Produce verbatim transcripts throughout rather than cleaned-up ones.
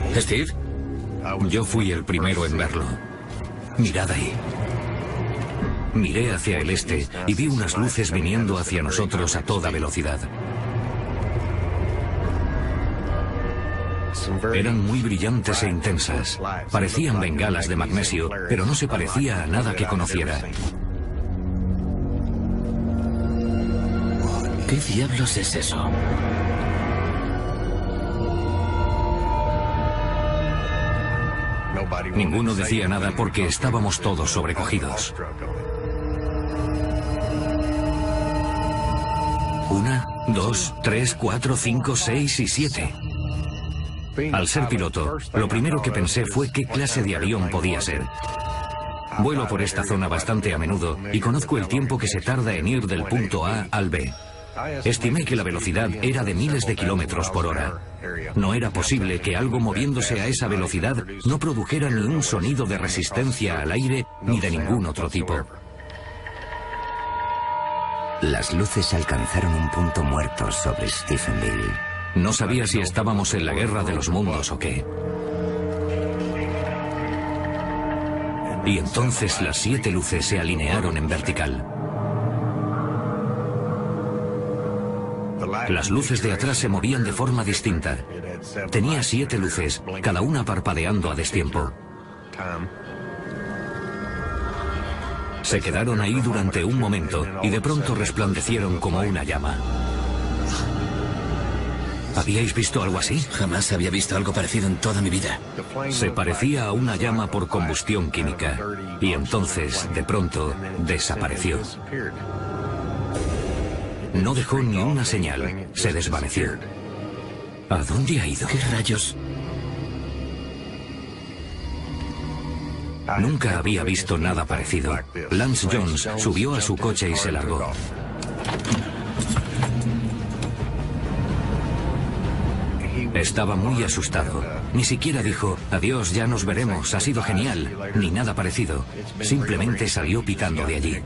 ¿Steve? Yo fui el primero en verlo. Mirad ahí. Miré hacia el este y vi unas luces viniendo hacia nosotros a toda velocidad. Eran muy brillantes e intensas. Parecían bengalas de magnesio, pero no se parecía a nada que conociera. ¿Qué diablos es eso? Ninguno decía nada porque estábamos todos sobrecogidos. Una, dos, tres, cuatro, cinco, seis y siete. Al ser piloto, lo primero que pensé fue qué clase de avión podía ser. Vuelo por esta zona bastante a menudo y conozco el tiempo que se tarda en ir del punto A al B. Estimé que la velocidad era de miles de kilómetros por hora. No era posible que algo moviéndose a esa velocidad no produjera ni un sonido de resistencia al aire ni de ningún otro tipo. Las luces alcanzaron un punto muerto sobre Stephenville. No sabía si estábamos en la guerra de los mundos o qué. Y entonces las siete luces se alinearon en vertical. Las luces de atrás se movían de forma distinta. Tenía siete luces, cada una parpadeando a destiempo. Se quedaron ahí durante un momento y de pronto resplandecieron como una llama. ¿Habíais visto algo así? Jamás había visto algo parecido en toda mi vida. Se parecía a una llama por combustión química y entonces, de pronto, desapareció. No dejó ni una señal, se desvaneció. ¿A dónde ha ido? ¿Qué rayos? Nunca había visto nada parecido. Lance Jones subió a su coche y se largó. Estaba muy asustado. Ni siquiera dijo, adiós, ya nos veremos, ha sido genial, ni nada parecido. Simplemente salió pitando de allí.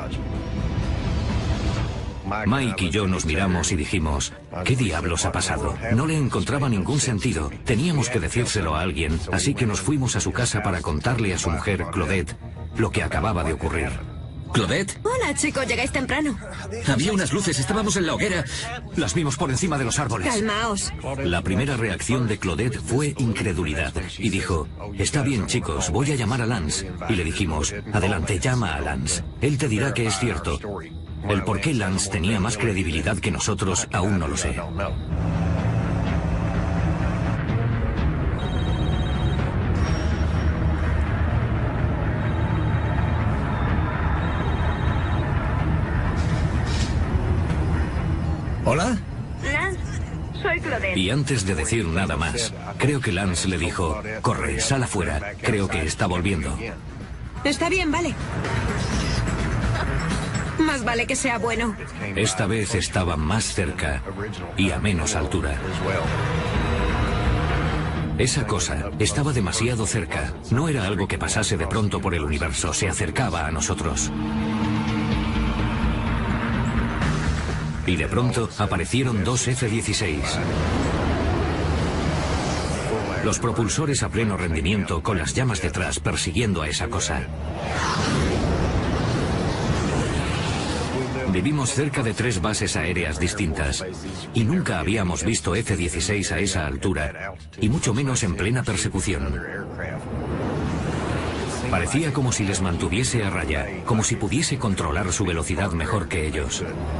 Mike y yo nos miramos y dijimos, ¿qué diablos ha pasado? No le encontraba ningún sentido. Teníamos que decírselo a alguien, así que nos fuimos a su casa para contarle a su mujer, Claudette, lo que acababa de ocurrir. ¿Claudette? Hola, chicos, llegáis temprano. Había unas luces, estábamos en la hoguera. Las vimos por encima de los árboles. Calmaos. La primera reacción de Claudette fue incredulidad y dijo, está bien, chicos, voy a llamar a Lance. Y le dijimos, adelante, llama a Lance. Él te dirá que es cierto. El por qué Lance tenía más credibilidad que nosotros aún no lo sé. ¿Hola? Lance, soy Claudette. Y antes de decir nada más, creo que Lance le dijo, corre, sal afuera, creo que está volviendo. Está bien, vale. Más vale que sea bueno. Esta vez estaba más cerca y a menos altura. Esa cosa estaba demasiado cerca. No era algo que pasase de pronto por el universo, se acercaba a nosotros. Y de pronto aparecieron dos F dieciséis. Los propulsores a pleno rendimiento con las llamas detrás persiguiendo a esa cosa. Vivimos cerca de tres bases aéreas distintas y nunca habíamos visto F dieciséis a esa altura y mucho menos en plena persecución. Parecía como si les mantuviese a raya, como si pudiese controlar su velocidad mejor que ellos.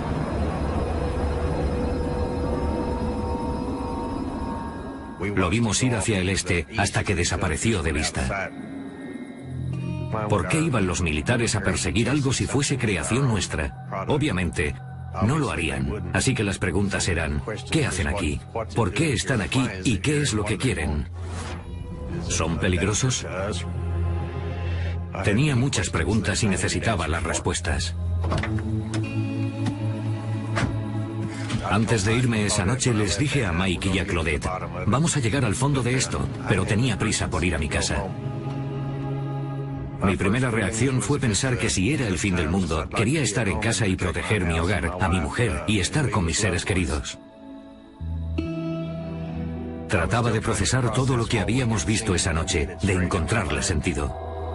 Lo vimos ir hacia el este hasta que desapareció de vista. ¿Por qué iban los militares a perseguir algo si fuese creación nuestra? Obviamente, no lo harían. Así que las preguntas eran, ¿qué hacen aquí? ¿Por qué están aquí? ¿Y qué es lo que quieren? ¿Son peligrosos? Tenía muchas preguntas y necesitaba las respuestas. Antes de irme esa noche les dije a Mike y a Claudette, vamos a llegar al fondo de esto, pero tenía prisa por ir a mi casa. Mi primera reacción fue pensar que si era el fin del mundo, quería estar en casa y proteger mi hogar, a mi mujer y estar con mis seres queridos. Trataba de procesar todo lo que habíamos visto esa noche, de encontrarle sentido.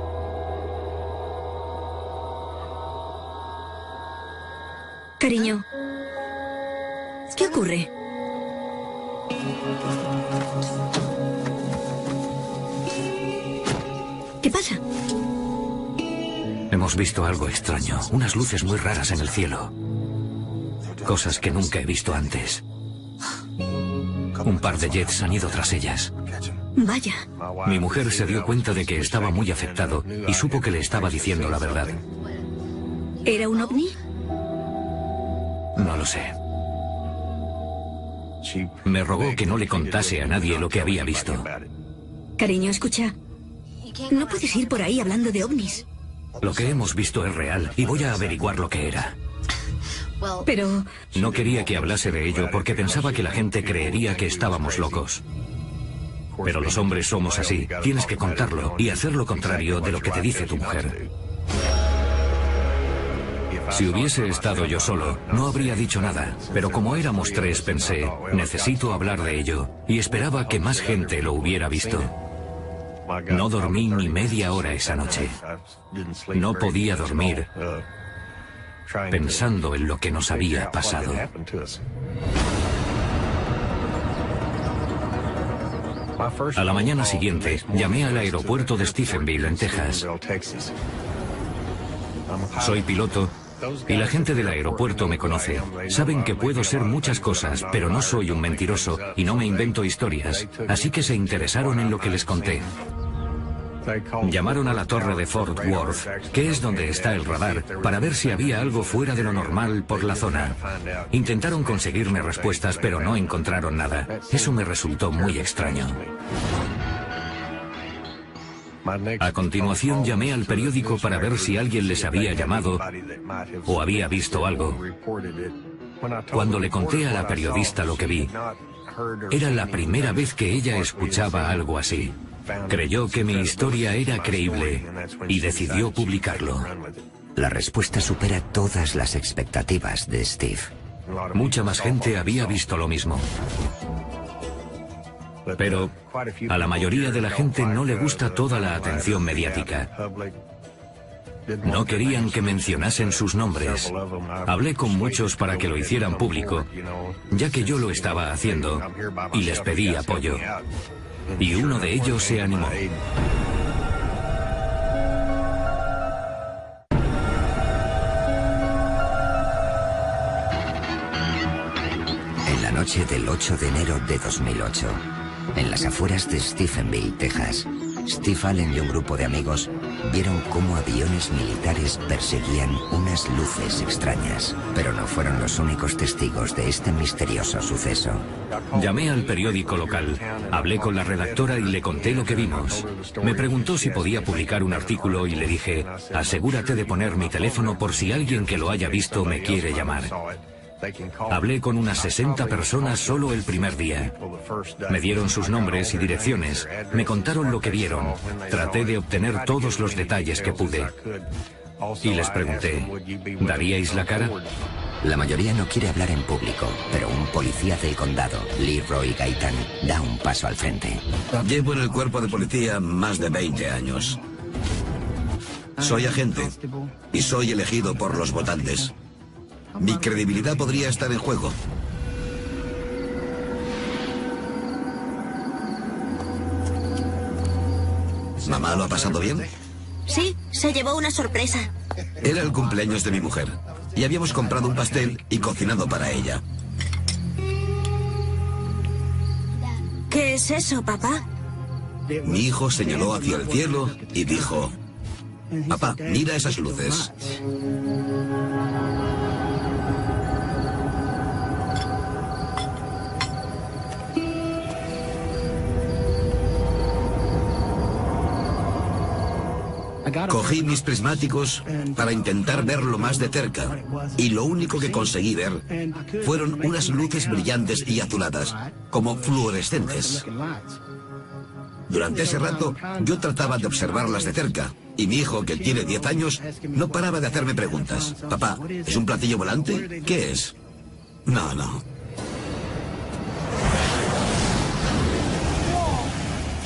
Cariño, ¿qué ocurre? ¿Qué pasa? Hemos visto algo extraño, unas luces muy raras en el cielo. Cosas que nunca he visto antes. Un par de jets han ido tras ellas. Vaya. Mi mujer se dio cuenta de que estaba muy afectado y supo que le estaba diciendo la verdad. ¿Era un ovni? No lo sé. Me rogó que no le contase a nadie lo que había visto. Cariño, escucha. No puedes ir por ahí hablando de ovnis. Lo que hemos visto es real y voy a averiguar lo que era. Pero... No quería que hablase de ello porque pensaba que la gente creería que estábamos locos. Pero los hombres somos así. Tienes que contarlo y hacer lo contrario de lo que te dice tu mujer. Si hubiese estado yo solo, no habría dicho nada. Pero como éramos tres, pensé, necesito hablar de ello. Y esperaba que más gente lo hubiera visto. No dormí ni media hora esa noche. No podía dormir pensando en lo que nos había pasado. A la mañana siguiente, llamé al aeropuerto de Stephenville, en Texas. Soy piloto y la gente del aeropuerto me conoce. Saben que puedo ser muchas cosas, pero no soy un mentiroso y no me invento historias. Así que se interesaron en lo que les conté. Llamaron a la torre de Fort Worth, que es donde está el radar, para ver si había algo fuera de lo normal por la zona. Intentaron conseguirme respuestas, pero no encontraron nada. Eso me resultó muy extraño. A continuación llamé al periódico para ver si alguien les había llamado o había visto algo. Cuando le conté a la periodista lo que vi, era la primera vez que ella escuchaba algo así. Creyó que mi historia era creíble y decidió publicarlo. La respuesta supera todas las expectativas de Steve. Mucha más gente había visto lo mismo. Pero a la mayoría de la gente no le gusta toda la atención mediática. No querían que mencionasen sus nombres. Hablé con muchos para que lo hicieran público, ya que yo lo estaba haciendo, y les pedí apoyo. Y uno de ellos se animó. En la noche del ocho de enero de dos mil ocho, en las afueras de Stephenville, Texas, Steve Allen y un grupo de amigos vieron cómo aviones militares perseguían unas luces extrañas, pero no fueron los únicos testigos de este misterioso suceso. Llamé al periódico local, hablé con la redactora y le conté lo que vimos. Me preguntó si podía publicar un artículo y le dije, asegúrate de poner mi teléfono por si alguien que lo haya visto me quiere llamar. Hablé con unas sesenta personas solo el primer día. Me dieron sus nombres y direcciones, me contaron lo que vieron. Traté de obtener todos los detalles que pude. Y les pregunté, ¿daríais la cara? La mayoría no quiere hablar en público, pero un policía del condado, Leroy Gaitan, da un paso al frente. Llevo en el cuerpo de policía más de veinte años. Soy agente y soy elegido por los votantes. Mi credibilidad podría estar en juego. ¿Mamá lo ha pasado bien? Sí, se llevó una sorpresa. Era el cumpleaños de mi mujer y habíamos comprado un pastel y cocinado para ella. ¿Qué es eso, papá? Mi hijo señaló hacia el cielo y dijo, papá, mira esas luces. Cogí mis prismáticos para intentar verlo más de cerca, y lo único que conseguí ver fueron unas luces brillantes y azuladas, como fluorescentes. Durante ese rato, yo trataba de observarlas de cerca, y mi hijo, que tiene diez años, no paraba de hacerme preguntas. Papá, ¿es un platillo volante? ¿Qué es? No, no.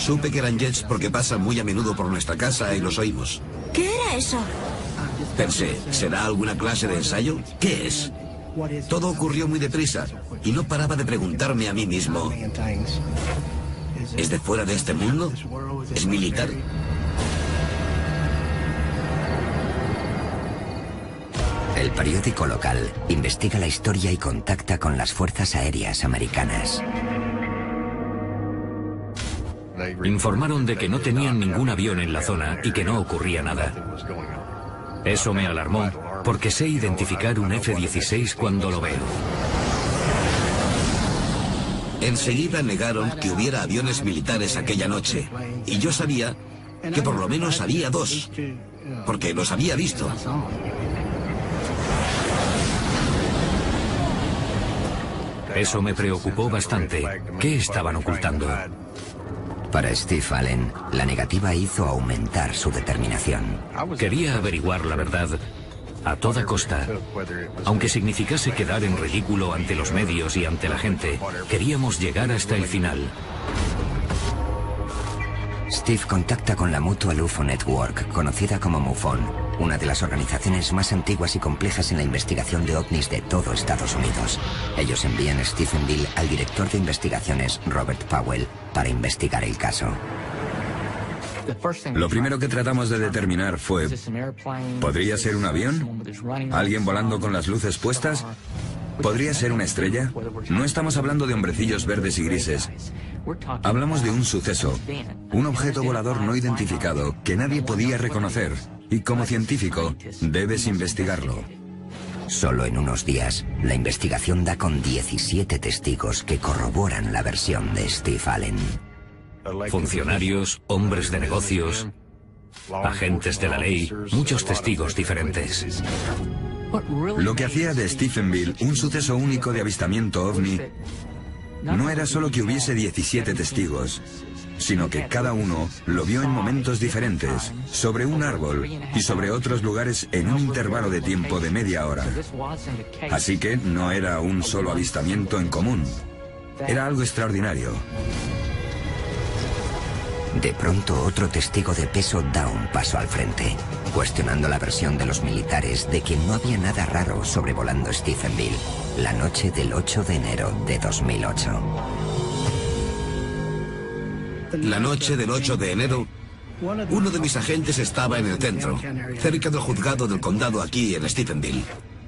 Supe que eran jets porque pasan muy a menudo por nuestra casa y los oímos. ¿Qué era eso? Pensé, ¿será alguna clase de ensayo? ¿Qué es? Todo ocurrió muy deprisa y no paraba de preguntarme a mí mismo, ¿es de fuera de este mundo? ¿Es militar? El periódico local investiga la historia y contacta con las fuerzas aéreas americanas. Informaron de que no tenían ningún avión en la zona y que no ocurría nada. Eso me alarmó, porque sé identificar un F dieciséis cuando lo veo. Enseguida negaron que hubiera aviones militares aquella noche, y yo sabía que por lo menos había dos, porque los había visto. Eso me preocupó bastante. ¿Qué estaban ocultando? Para Steve Allen, la negativa hizo aumentar su determinación. Quería averiguar la verdad a toda costa. Aunque significase quedar en ridículo ante los medios y ante la gente, queríamos llegar hasta el final. Steve contacta con la Mutual U F O Network, conocida como MUFON, una de las organizaciones más antiguas y complejas en la investigación de ovnis de todo Estados Unidos. Ellos envían a Stephenville al director de investigaciones, Robert Powell, para investigar el caso. Lo primero que tratamos de determinar fue, ¿podría ser un avión? ¿Alguien volando con las luces puestas? ¿Podría ser una estrella? No estamos hablando de hombrecillos verdes y grises. Hablamos de un suceso, un objeto volador no identificado que nadie podía reconocer. Y como científico, debes investigarlo. Solo en unos días, la investigación da con diecisiete testigos que corroboran la versión de Steve Allen. Funcionarios, hombres de negocios, agentes de la ley, muchos testigos diferentes. Lo que hacía de Stephenville un suceso único de avistamiento ovni no era solo que hubiese diecisiete testigos, sino que cada uno lo vio en momentos diferentes, sobre un árbol y sobre otros lugares en un intervalo de tiempo de media hora. Así que no era un solo avistamiento en común, era algo extraordinario. De pronto, otro testigo de peso da un paso al frente, cuestionando la versión de los militares de que no había nada raro sobrevolando Stephenville la noche del ocho de enero de dos mil ocho. La noche del ocho de enero, uno de mis agentes estaba en el centro, cerca del juzgado del condado aquí en Stephenville,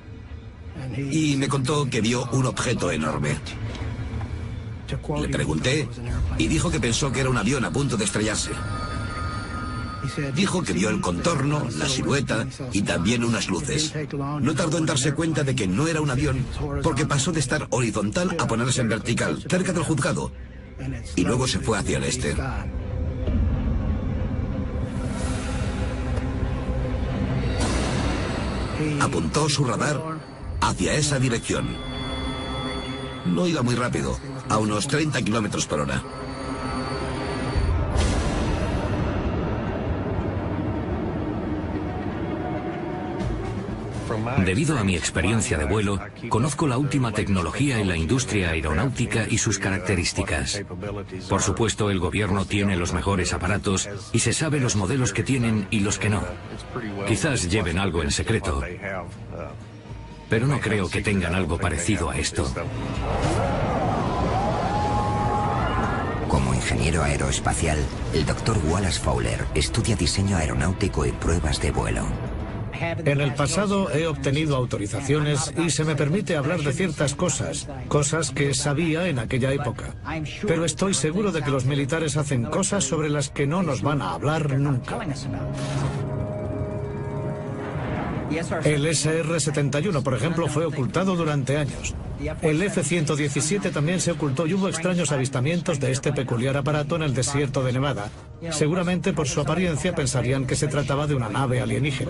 y me contó que vio un objeto enorme. Le pregunté y dijo que pensó que era un avión a punto de estrellarse. Dijo que vio el contorno, la silueta y también unas luces. No tardó en darse cuenta de que no era un avión porque pasó de estar horizontal a ponerse en vertical, cerca del juzgado, y luego se fue hacia el este. Apuntó su radar hacia esa dirección. No iba muy rápido, a unos treinta kilómetros por hora. Debido a mi experiencia de vuelo, conozco la última tecnología en la industria aeronáutica y sus características. Por supuesto, el gobierno tiene los mejores aparatos y se sabe los modelos que tienen y los que no. Quizás lleven algo en secreto, pero no creo que tengan algo parecido a esto. Como ingeniero aeroespacial, el doctor Wallace Fowler estudia diseño aeronáutico y pruebas de vuelo. En el pasado he obtenido autorizaciones y se me permite hablar de ciertas cosas, cosas que sabía en aquella época. Pero estoy seguro de que los militares hacen cosas sobre las que no nos van a hablar nunca. El S R setenta y uno, por ejemplo, fue ocultado durante años. El F ciento diecisiete también se ocultó y hubo extraños avistamientos de este peculiar aparato en el desierto de Nevada. Seguramente por su apariencia pensarían que se trataba de una nave alienígena.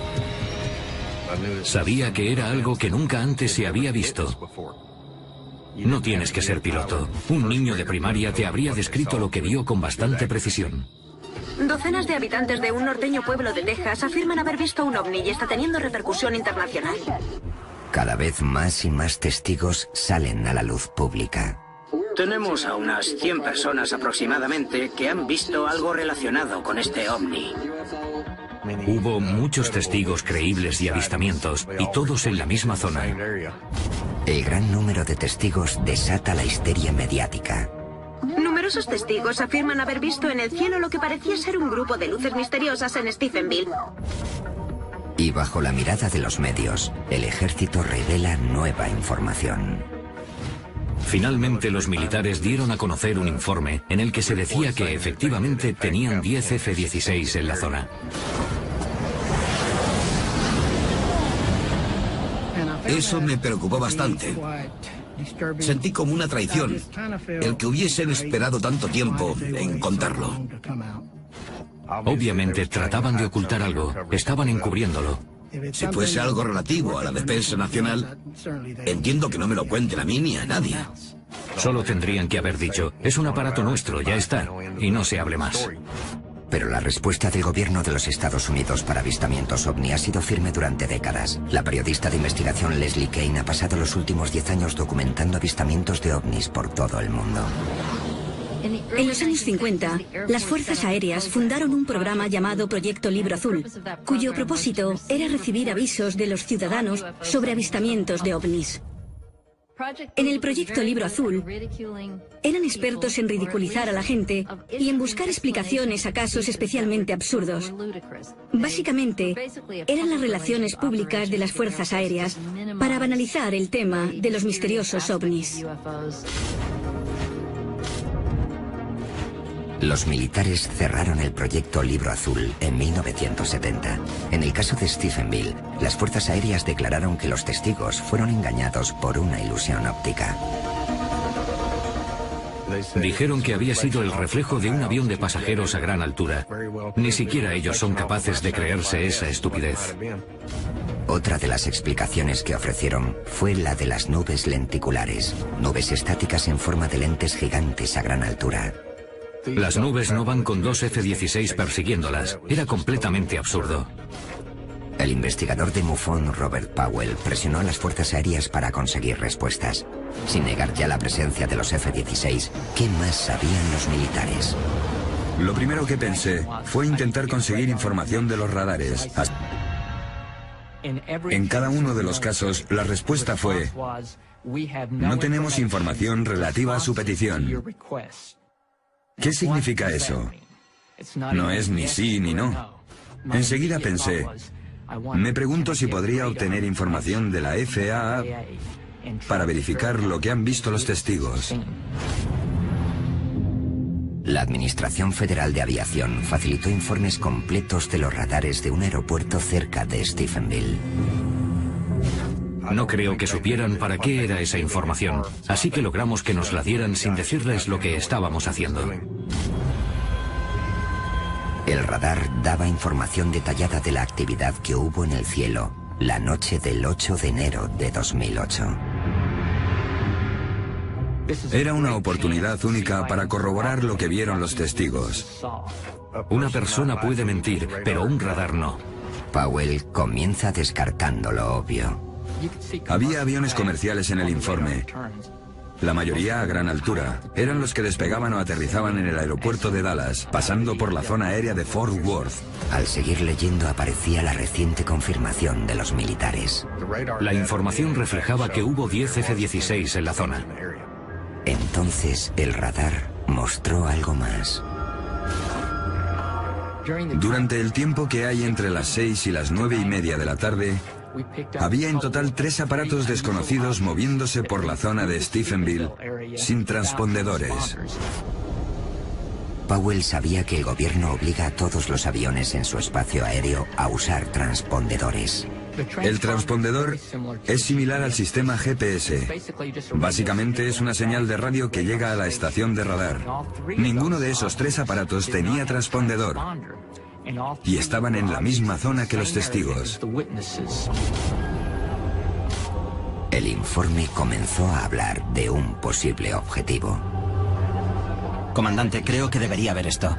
Sabía que era algo que nunca antes se había visto. No tienes que ser piloto. Un niño de primaria te habría descrito lo que vio con bastante precisión. Docenas de habitantes de un norteño pueblo de Texas afirman haber visto un ovni y está teniendo repercusión internacional. Cada vez más y más testigos salen a la luz pública. Un Tenemos a unas cien personas aproximadamente que han visto algo relacionado con este ovni. Hubo muchos testigos creíbles y avistamientos, y todos en la misma zona. El gran número de testigos desata la histeria mediática. Numerosos testigos afirman haber visto en el cielo lo que parecía ser un grupo de luces misteriosas en Stephenville. Y bajo la mirada de los medios, el ejército revela nueva información. Finalmente, los militares dieron a conocer un informe en el que se decía que efectivamente tenían diez F dieciséis en la zona. Eso me preocupó bastante. Sentí como una traición el que hubiesen esperado tanto tiempo en contarlo. Obviamente trataban de ocultar algo, estaban encubriéndolo. Si fuese algo relativo a la defensa nacional, entiendo que no me lo cuenten a mí ni a nadie. Solo tendrían que haber dicho, es un aparato nuestro, ya está, y no se hable más. Pero la respuesta del gobierno de los Estados Unidos para avistamientos ovni ha sido firme durante décadas. La periodista de investigación Leslie Kean ha pasado los últimos diez años documentando avistamientos de ovnis por todo el mundo. En los años cincuenta, las Fuerzas Aéreas fundaron un programa llamado Proyecto Libro Azul, cuyo propósito era recibir avisos de los ciudadanos sobre avistamientos de ovnis. En el Proyecto Libro Azul, eran expertos en ridiculizar a la gente y en buscar explicaciones a casos especialmente absurdos. Básicamente, eran las relaciones públicas de las Fuerzas Aéreas para banalizar el tema de los misteriosos ovnis. Los militares cerraron el proyecto Libro Azul en mil novecientos setenta. En el caso de Stephenville, las fuerzas aéreas declararon que los testigos fueron engañados por una ilusión óptica. Dijeron que había sido el reflejo de un avión de pasajeros a gran altura. Ni siquiera ellos son capaces de creerse esa estupidez. Otra de las explicaciones que ofrecieron fue la de las nubes lenticulares, nubes estáticas en forma de lentes gigantes a gran altura. Las nubes no van con dos F dieciséis persiguiéndolas. Era completamente absurdo. El investigador de MUFON, Robert Powell, presionó a las fuerzas aéreas para conseguir respuestas. Sin negar ya la presencia de los F dieciséis, ¿qué más sabían los militares? Lo primero que pensé fue intentar conseguir información de los radares. En cada uno de los casos, la respuesta fue: no tenemos información relativa a su petición. ¿Qué significa eso? No es ni sí ni no. Enseguida pensé, me pregunto si podría obtener información de la F A A para verificar lo que han visto los testigos. La Administración Federal de Aviación facilitó informes completos de los radares de un aeropuerto cerca de Stephenville. No creo que supieran para qué era esa información, así que logramos que nos la dieran sin decirles lo que estábamos haciendo. El radar daba información detallada de la actividad que hubo en el cielo la noche del ocho de enero de dos mil ocho. Era una oportunidad única para corroborar lo que vieron los testigos. Una persona puede mentir, pero un radar no. Powell comienza descartando lo obvio. Había aviones comerciales en el informe. La mayoría a gran altura. Eran los que despegaban o aterrizaban en el aeropuerto de Dallas, pasando por la zona aérea de Fort Worth. Al seguir leyendo aparecía la reciente confirmación de los militares. La información reflejaba que hubo diez F dieciséis en la zona. Entonces el radar mostró algo más. Durante el tiempo que hay entre las seis y las nueve y media de la tarde, había en total tres aparatos desconocidos moviéndose por la zona de Stephenville sin transpondedores. Powell sabía que el gobierno obliga a todos los aviones en su espacio aéreo a usar transpondedores. El transpondedor es similar al sistema G P S. Básicamente es una señal de radio que llega a la estación de radar. Ninguno de esos tres aparatos tenía transpondedor. Y estaban en la misma zona que los testigos. El informe comenzó a hablar de un posible objetivo. Comandante, creo que debería ver esto.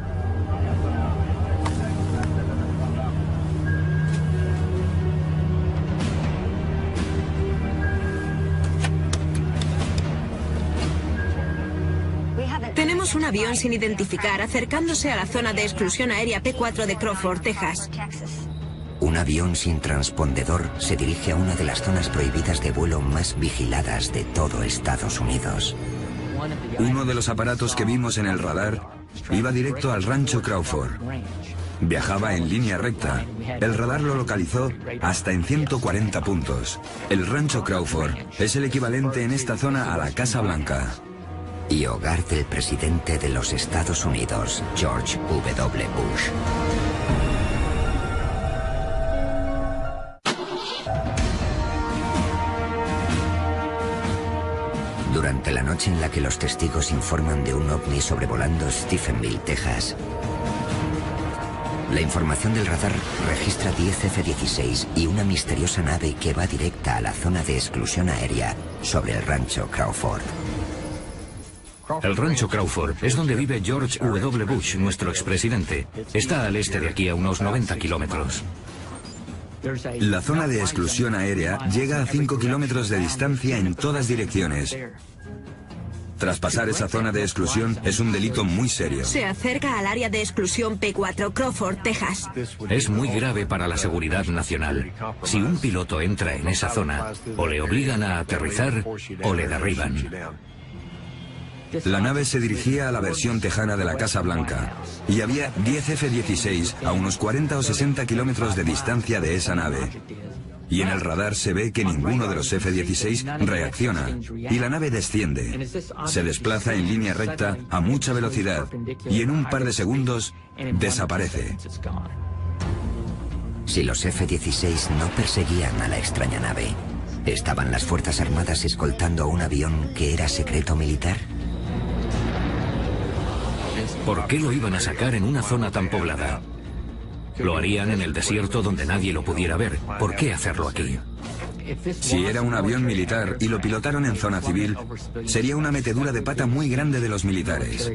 vimos un avión sin identificar acercándose a la zona de exclusión aérea P cuatro de Crawford, Texas. Un avión sin transpondedor se dirige a una de las zonas prohibidas de vuelo más vigiladas de todo Estados Unidos. Uno de los aparatos que vimos en el radar iba directo al rancho Crawford. Viajaba en línea recta. El radar lo localizó hasta en ciento cuarenta puntos. El rancho Crawford es el equivalente en esta zona a la Casa Blanca. Y hogar del presidente de los Estados Unidos, George W. Bush. Durante la noche en la que los testigos informan de un ovni sobrevolando Stephenville, Texas, la información del radar registra diez F dieciséis y una misteriosa nave que va directa a la zona de exclusión aérea sobre el rancho Crawford. El rancho Crawford es donde vive George W. Bush, nuestro expresidente. Está al este de aquí a unos noventa kilómetros. La zona de exclusión aérea llega a cinco kilómetros de distancia en todas direcciones. Traspasar esa zona de exclusión es un delito muy serio. Se acerca al área de exclusión P cuatro, Crawford, Texas. Es muy grave para la seguridad nacional. Si un piloto entra en esa zona, o le obligan a aterrizar o le derriban. La nave se dirigía a la versión tejana de la Casa Blanca y había diez F dieciséis a unos cuarenta o sesenta kilómetros de distancia de esa nave. Y en el radar se ve que ninguno de los F dieciséis reacciona y la nave desciende. Se desplaza en línea recta a mucha velocidad y en un par de segundos desaparece. Si los F dieciséis no perseguían a la extraña nave, ¿estaban las Fuerzas Armadas escoltando un avión que era secreto militar? ¿Por qué lo iban a sacar en una zona tan poblada? Lo harían en el desierto donde nadie lo pudiera ver. ¿Por qué hacerlo aquí? Si era un avión militar y lo pilotaron en zona civil, sería una metedura de pata muy grande de los militares.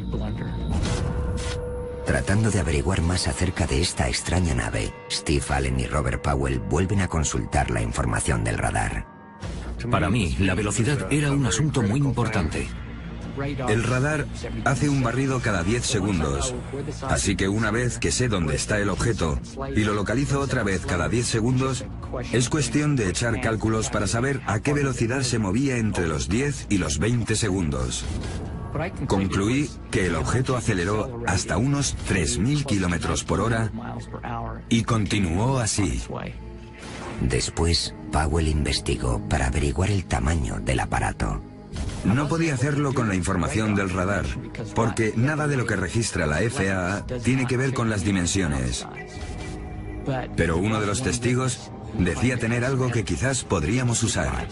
Tratando de averiguar más acerca de esta extraña nave, Steve Allen y Robert Powell vuelven a consultar la información del radar. Para mí, la velocidad era un asunto muy importante. El radar hace un barrido cada diez segundos, así que una vez que sé dónde está el objeto y lo localizo otra vez cada diez segundos, es cuestión de echar cálculos para saber a qué velocidad se movía entre los diez y los veinte segundos. Concluí que el objeto aceleró hasta unos tres mil kilómetros por hora y continuó así. Después, Powell investigó para averiguar el tamaño del aparato. No podía hacerlo con la información del radar, porque nada de lo que registra la F A A tiene que ver con las dimensiones. Pero uno de los testigos decía tener algo que quizás podríamos usar.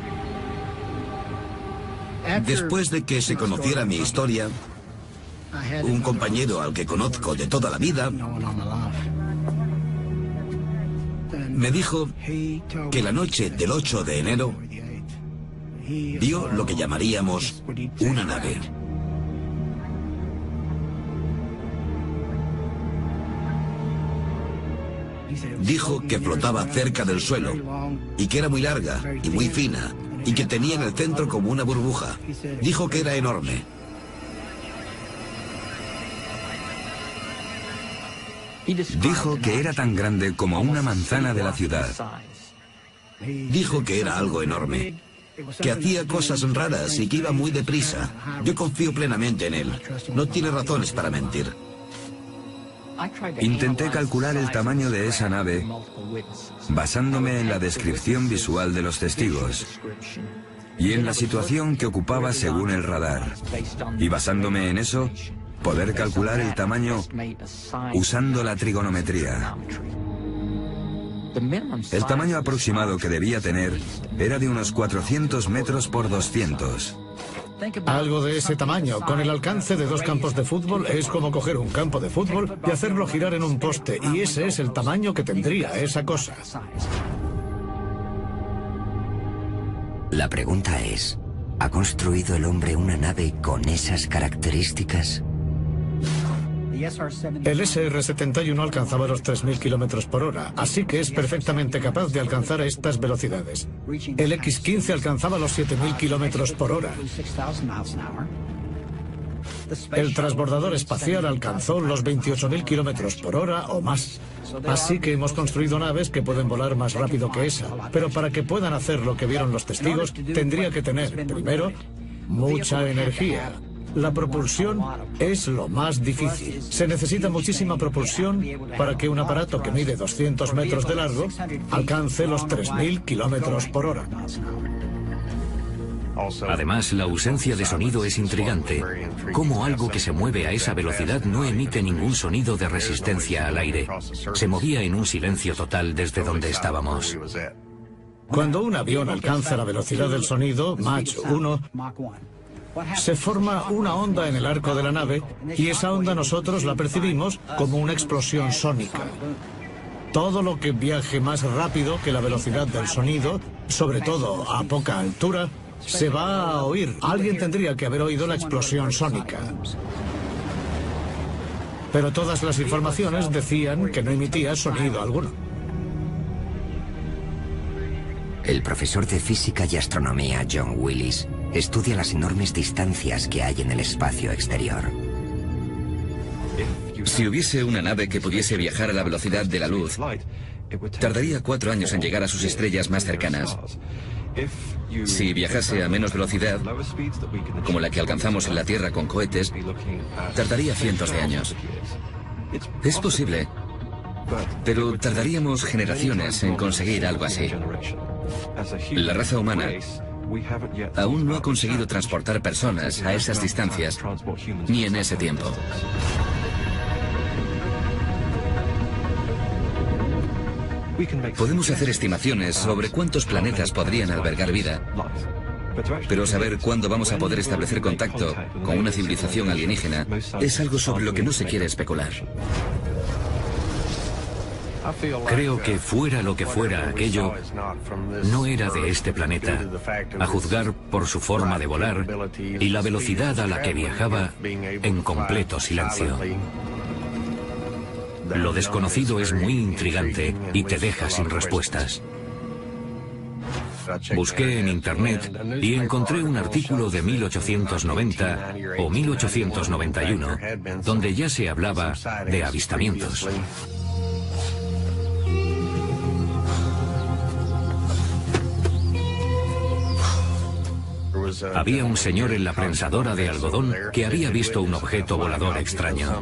Después de que se conociera mi historia, un compañero al que conozco de toda la vida me dijo que la noche del ocho de enero vio lo que llamaríamos una nave. Dijo que flotaba cerca del suelo y que era muy larga y muy fina y que tenía en el centro como una burbuja. Dijo que era enorme. Dijo que era tan grande como una manzana de la ciudad. Dijo que era algo enorme, que hacía cosas raras y que iba muy deprisa. Yo confío plenamente en él. No tiene razones para mentir. Intenté calcular el tamaño de esa nave basándome en la descripción visual de los testigos y en la situación que ocupaba según el radar. Y basándome en eso, poder calcular el tamaño usando la trigonometría. El tamaño aproximado que debía tener era de unos cuatrocientos metros por doscientos. Algo de ese tamaño, con el alcance de dos campos de fútbol, es como coger un campo de fútbol y hacerlo girar en un poste, y ese es el tamaño que tendría esa cosa. La pregunta es, ¿ha construido el hombre una nave con esas características? El S R setenta y uno alcanzaba los tres mil kilómetros por hora, así que es perfectamente capaz de alcanzar estas velocidades. El X quince alcanzaba los siete mil kilómetros por hora. El transbordador espacial alcanzó los veintiocho mil kilómetros por hora o más. Así que hemos construido naves que pueden volar más rápido que esa. Pero para que puedan hacer lo que vieron los testigos, tendría que tener, primero, mucha energía. La propulsión es lo más difícil. Se necesita muchísima propulsión para que un aparato que mide doscientos metros de largo alcance los tres mil kilómetros por hora. Además, la ausencia de sonido es intrigante. Cómo algo que se mueve a esa velocidad no emite ningún sonido de resistencia al aire. Se movía en un silencio total desde donde estábamos. Cuando un avión alcanza la velocidad del sonido, Mach uno, se forma una onda en el arco de la nave y esa onda nosotros la percibimos como una explosión sónica. Todo lo que viaje más rápido que la velocidad del sonido, sobre todo a poca altura, se va a oír. Alguien tendría que haber oído la explosión sónica. Pero todas las informaciones decían que no emitía sonido alguno. El profesor de física y astronomía John Willis estudia las enormes distancias que hay en el espacio exterior. Si hubiese una nave que pudiese viajar a la velocidad de la luz, tardaría cuatro años en llegar a sus estrellas más cercanas. Si viajase a menos velocidad, como la que alcanzamos en la Tierra con cohetes, tardaría cientos de años. Es posible, pero tardaríamos generaciones en conseguir algo así. La raza humana aún no ha conseguido transportar personas a esas distancias, ni en ese tiempo. Podemos hacer estimaciones sobre cuántos planetas podrían albergar vida, pero saber cuándo vamos a poder establecer contacto con una civilización alienígena es algo sobre lo que no se quiere especular. Creo que fuera lo que fuera aquello, no era de este planeta, a juzgar por su forma de volar y la velocidad a la que viajaba en completo silencio. Lo desconocido es muy intrigante y te deja sin respuestas. Busqué en internet y encontré un artículo de mil ochocientos noventa o mil ochocientos noventa y uno donde ya se hablaba de avistamientos. Había un señor en la prensadora de algodón que había visto un objeto volador extraño.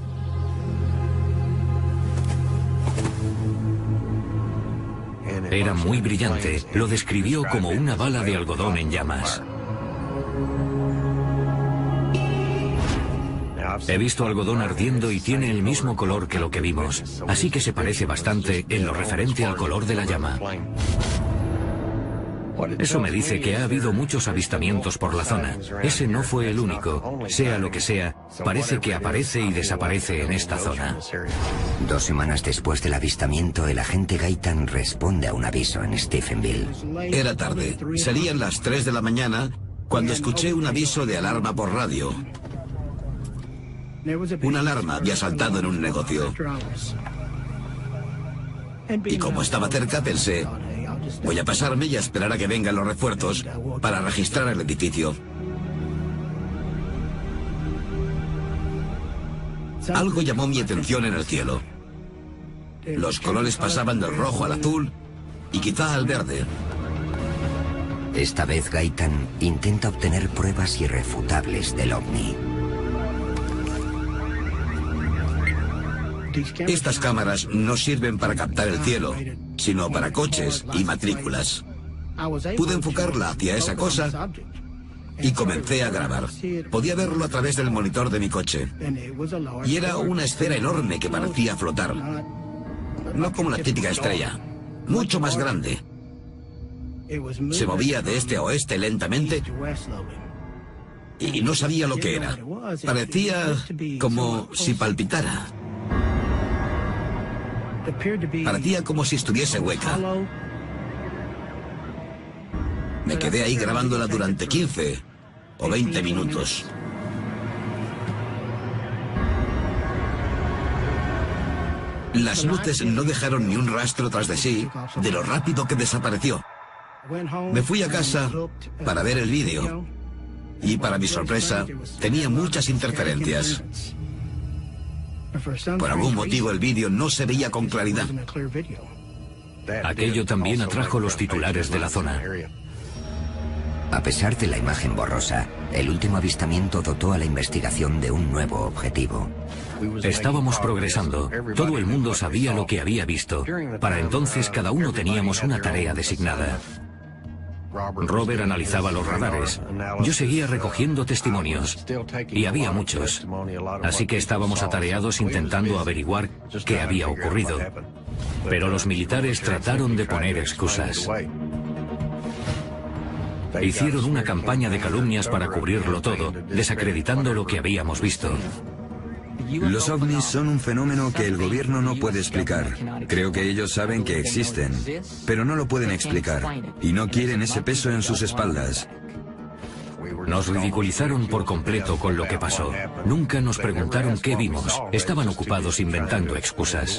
Era muy brillante, lo describió como una bala de algodón en llamas. He visto algodón ardiendo y tiene el mismo color que lo que vimos, así que se parece bastante en lo referente al color de la llama. Eso me dice que ha habido muchos avistamientos por la zona. Ese no fue el único. Sea lo que sea, parece que aparece y desaparece en esta zona. Dos semanas después del avistamiento, el agente Gaitan responde a un aviso en Stephenville. Era tarde. Serían las tres de la mañana cuando escuché un aviso de alarma por radio. Una alarma había saltado en un negocio. Y como estaba cerca, pensé, voy a pasarme y a esperar a que vengan los refuerzos para registrar el edificio. Algo llamó mi atención en el cielo. Los colores pasaban del rojo al azul y quizá al verde. Esta vez Gaitan intenta obtener pruebas irrefutables del ovni. Estas cámaras no sirven para captar el cielo, sino para coches y matrículas. Pude enfocarla hacia esa cosa y comencé a grabar. Podía verlo a través del monitor de mi coche. Y era una esfera enorme que parecía flotar. No como la típica estrella, mucho más grande. Se movía de este a oeste lentamente y no sabía lo que era. Parecía como si palpitara. Parecía como si estuviese hueca. Me quedé ahí grabándola durante quince o veinte minutos. Las luces no dejaron ni un rastro tras de sí de lo rápido que desapareció. Me fui a casa para ver el vídeo Y para mi sorpresa, tenía muchas interferencias. Por algún motivo el vídeo no se veía con claridad. Aquello también atrajo los titulares de la zona. A pesar de la imagen borrosa, el último avistamiento dotó a la investigación de un nuevo objetivo. Estábamos progresando. Todo el mundo sabía lo que había visto. Para entonces cada uno teníamos una tarea designada. Robert analizaba los radares. Yo seguía recogiendo testimonios. Y había muchos. Así que estábamos atareados intentando averiguar qué había ocurrido. Pero los militares trataron de poner excusas. Hicieron una campaña de calumnias para cubrirlo todo, desacreditando lo que habíamos visto. Los ovnis son un fenómeno que el gobierno no puede explicar. Creo que ellos saben que existen, pero no lo pueden explicar, y no quieren ese peso en sus espaldas. Nos ridiculizaron por completo con lo que pasó. Nunca nos preguntaron qué vimos. Estaban ocupados inventando excusas.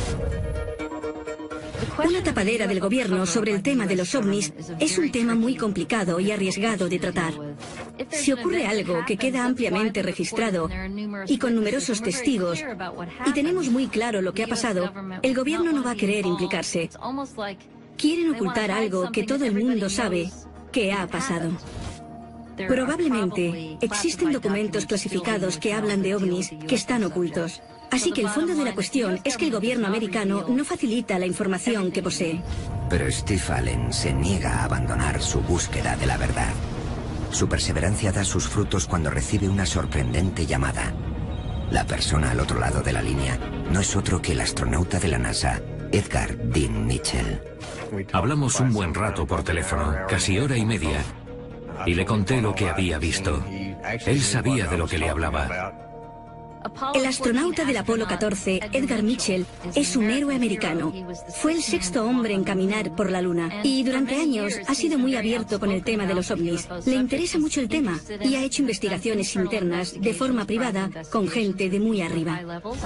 Una tapadera del gobierno sobre el tema de los ovnis es un tema muy complicado y arriesgado de tratar. Si ocurre algo que queda ampliamente registrado y con numerosos testigos, y tenemos muy claro lo que ha pasado, el gobierno no va a querer implicarse. Quieren ocultar algo que todo el mundo sabe que ha pasado. Probablemente existen documentos clasificados que hablan de ovnis que están ocultos. Así que el fondo de la cuestión es que el gobierno americano no facilita la información que posee. Pero Steve Allen se niega a abandonar su búsqueda de la verdad. Su perseverancia da sus frutos cuando recibe una sorprendente llamada. La persona al otro lado de la línea no es otro que el astronauta de la NASA, Edgar Dean Mitchell. Hablamos un buen rato por teléfono, casi hora y media, y le conté lo que había visto. Él sabía de lo que le hablaba. El astronauta del Apolo catorce, Edgar Mitchell, es un héroe americano. Fue el sexto hombre en caminar por la Luna y durante años ha sido muy abierto con el tema de los ovnis. Le interesa mucho el tema y ha hecho investigaciones internas de forma privada con gente de muy arriba.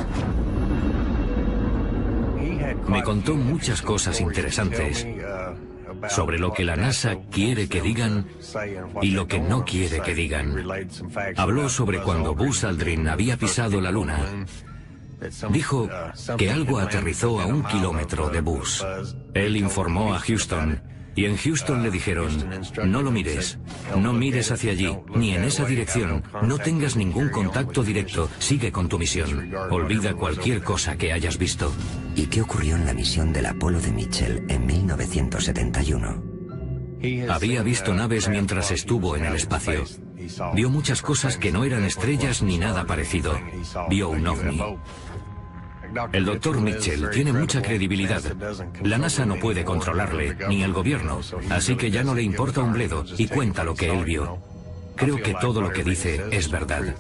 Me contó muchas cosas interesantes sobre lo que la NASA quiere que digan y lo que no quiere que digan. Habló sobre cuando Buzz Aldrin había pisado la Luna. Dijo que algo aterrizó a un kilómetro de Buzz. Él informó a Houston, y en Houston le dijeron: no lo mires, no mires hacia allí, ni en esa dirección, no tengas ningún contacto directo, sigue con tu misión, olvida cualquier cosa que hayas visto. ¿Y qué ocurrió en la misión del Apolo de Mitchell en mil novecientos setenta y uno? Había visto naves mientras estuvo en el espacio. Vio muchas cosas que no eran estrellas ni nada parecido. Vio un ovni. El doctor Mitchell tiene mucha credibilidad. La NASA no puede controlarle, ni el gobierno, así que ya no le importa un bledo y cuenta lo que él vio. Creo que todo lo que dice es verdad.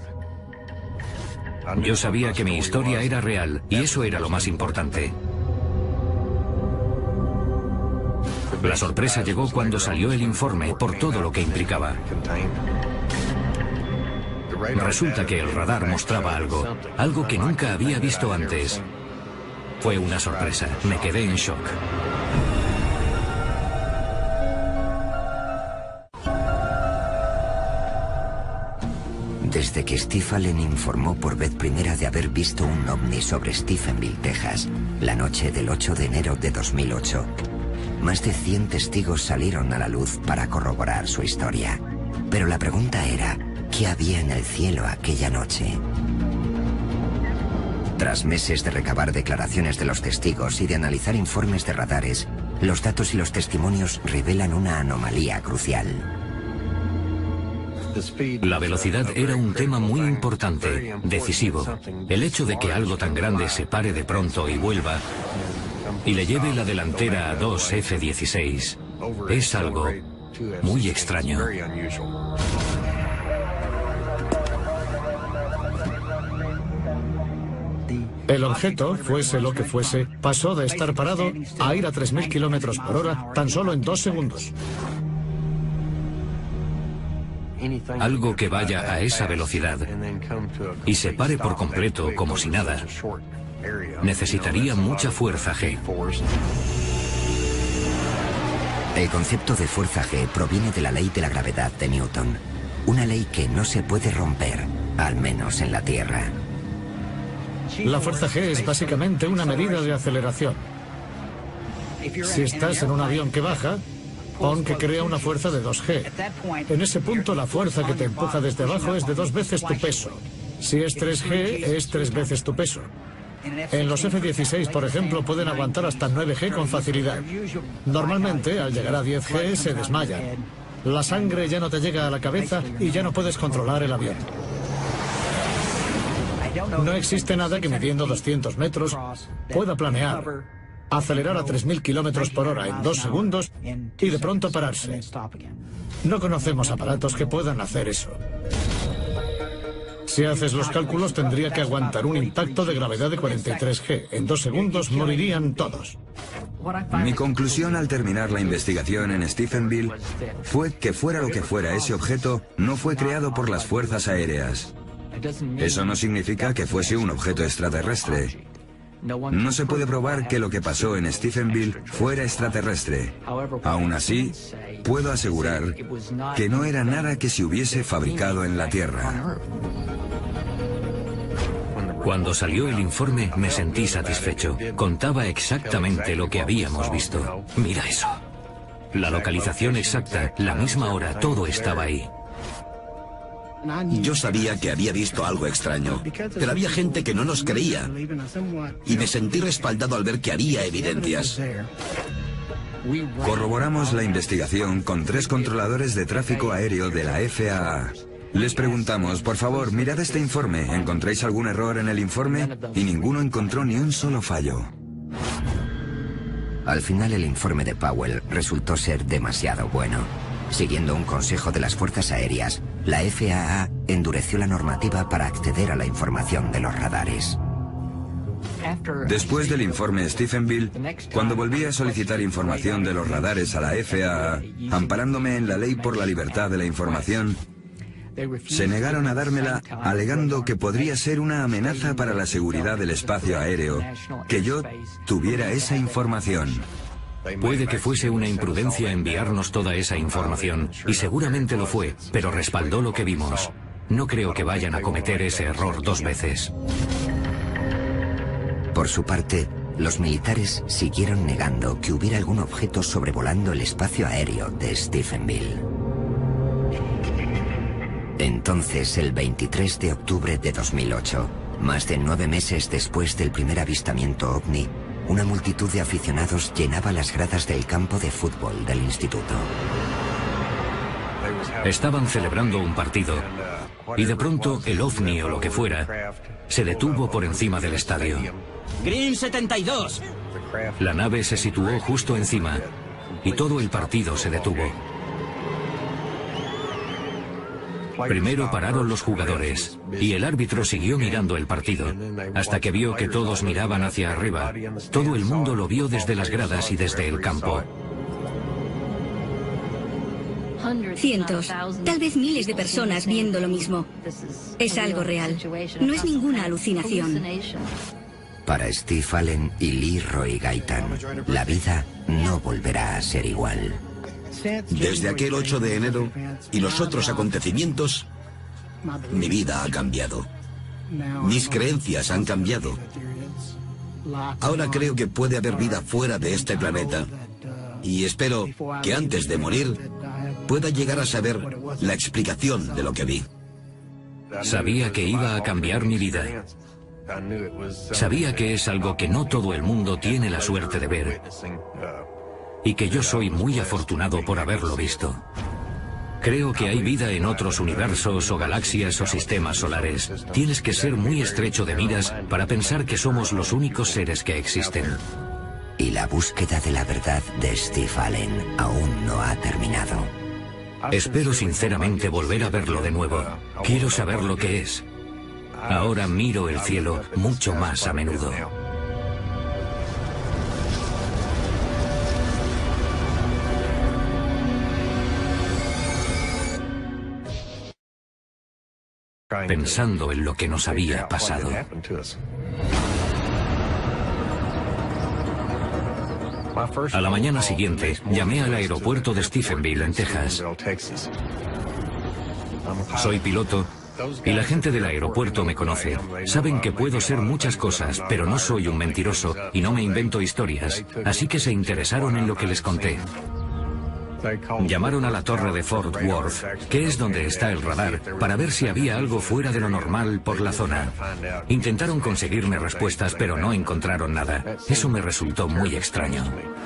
Yo sabía que mi historia era real y eso era lo más importante. La sorpresa llegó cuando salió el informe por todo lo que implicaba. Resulta que el radar mostraba algo, algo que nunca había visto antes. Fue una sorpresa, me quedé en shock. Desde que Steve Allen informó por vez primera de haber visto un ovni sobre Stephenville, Texas, la noche del ocho de enero de dos mil ocho, más de cien testigos salieron a la luz para corroborar su historia. Pero la pregunta era: ¿qué había en el cielo aquella noche? Tras meses de recabar declaraciones de los testigos y de analizar informes de radares, los datos y los testimonios revelan una anomalía crucial. La velocidad era un tema muy importante, decisivo. El hecho de que algo tan grande se pare de pronto y vuelva y le lleve la delantera a dos F dieciséis es algo muy extraño. El objeto, fuese lo que fuese, pasó de estar parado a ir a tres mil kilómetros por hora tan solo en dos segundos. Algo que vaya a esa velocidad y se pare por completo como si nada, necesitaría mucha fuerza G. El concepto de fuerza G proviene de la ley de la gravedad de Newton. Una ley que no se puede romper, al menos en la Tierra. La fuerza G es básicamente una medida de aceleración. Si estás en un avión que baja, pon que crea una fuerza de dos G. En ese punto la fuerza que te empuja desde abajo es de dos veces tu peso. Si es tres G, es tres veces tu peso. En los F dieciséis, por ejemplo, pueden aguantar hasta nueve G con facilidad. Normalmente, al llegar a diez G, se desmayan. La sangre ya no te llega a la cabeza y ya no puedes controlar el avión. No existe nada que midiendo doscientos metros pueda planear, acelerar a tres mil kilómetros por hora en dos segundos y de pronto pararse. No conocemos aparatos que puedan hacer eso. Si haces los cálculos, tendría que aguantar un impacto de gravedad de cuarenta y tres G. En dos segundos morirían todos. Mi conclusión al terminar la investigación en Stephenville fue que fuera lo que fuera ese objeto, no fue creado por las fuerzas aéreas. Eso no significa que fuese un objeto extraterrestre. No se puede probar que lo que pasó en Stephenville fuera extraterrestre. Aún así, puedo asegurar que no era nada que se hubiese fabricado en la Tierra. Cuando salió el informe me sentí satisfecho. Contaba exactamente lo que habíamos visto. Mira eso. La localización exacta, la misma hora, todo estaba ahí. Yo sabía que había visto algo extraño, pero había gente que no nos creía. Y me sentí respaldado al ver que había evidencias. Corroboramos la investigación con tres controladores de tráfico aéreo de la F A A. Les preguntamos, por favor, mirad este informe, ¿encontráis algún error en el informe? Y ninguno encontró ni un solo fallo. Al final el informe de Powell resultó ser demasiado bueno. Siguiendo un consejo de las fuerzas aéreas, la F A A endureció la normativa para acceder a la información de los radares. Después del informe Stephenville, cuando volví a solicitar información de los radares a la F A A, amparándome en la ley por la libertad de la información, se negaron a dármela alegando que podría ser una amenaza para la seguridad del espacio aéreo que yo tuviera esa información. Puede que fuese una imprudencia enviarnos toda esa información, y seguramente lo fue, pero respaldó lo que vimos. No creo que vayan a cometer ese error dos veces. Por su parte, los militares siguieron negando que hubiera algún objeto sobrevolando el espacio aéreo de Stephenville. Entonces, el veintitrés de octubre de dos mil ocho, más de nueve meses después del primer avistamiento ovni, una multitud de aficionados llenaba las gradas del campo de fútbol del instituto. Estaban celebrando un partido y de pronto el ovni o lo que fuera se detuvo por encima del estadio. Green setenta y dos. La nave se situó justo encima y todo el partido se detuvo. Primero pararon los jugadores y el árbitro siguió mirando el partido hasta que vio que todos miraban hacia arriba. Todo el mundo lo vio desde las gradas y desde el campo. Cientos, tal vez miles de personas viendo lo mismo. Es algo real. No es ninguna alucinación. Para Steve Allen y Lee Roy Gaitan, la vida no volverá a ser igual. Desde aquel ocho de enero y los otros acontecimientos, mi vida ha cambiado. Mis creencias han cambiado. Ahora creo que puede haber vida fuera de este planeta. Y espero que antes de morir pueda llegar a saber la explicación de lo que vi. Sabía que iba a cambiar mi vida. Sabía que es algo que no todo el mundo tiene la suerte de ver. Y que yo soy muy afortunado por haberlo visto. Creo que hay vida en otros universos o galaxias o sistemas solares. Tienes que ser muy estrecho de miras para pensar que somos los únicos seres que existen. Y la búsqueda de la verdad de Steve Allen aún no ha terminado. Espero sinceramente volver a verlo de nuevo. Quiero saber lo que es. Ahora miro el cielo mucho más a menudo. Pensando en lo que nos había pasado. A la mañana siguiente, llamé al aeropuerto de Stephenville, en Texas. Soy piloto y la gente del aeropuerto me conoce. Saben que puedo ser muchas cosas, pero no soy un mentiroso y no me invento historias. Así que se interesaron en lo que les conté. Llamaron a la torre de Fort Worth, que es donde está el radar, para ver si había algo fuera de lo normal por la zona. Intentaron conseguirme respuestas, pero no encontraron nada. Eso me resultó muy extraño.